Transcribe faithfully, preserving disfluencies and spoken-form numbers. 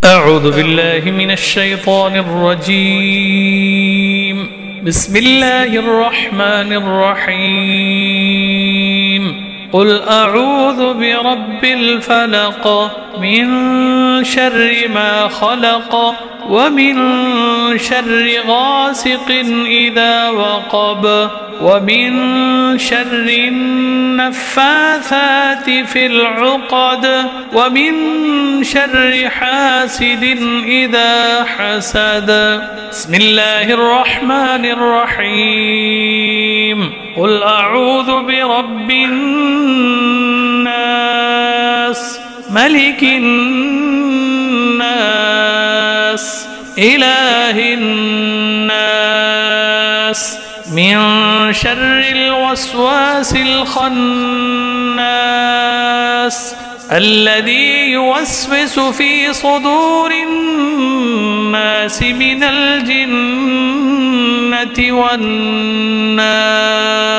أعوذ بالله من الشيطان الرجيم. بسم الله الرحمن الرحيم. قل أعوذ برب الفلق من شر ما خلق ومن شر غاسق إذا وقب ومن شر النفاثات في العقد ومن شر حاسد إذا حسد. بسم الله الرحمن الرحيم. قل أعوذ برب الناس ملك الناس إله الناس من شر الوسواس الخناس الذي يوسوس في صدور الناس من الجنة والناس.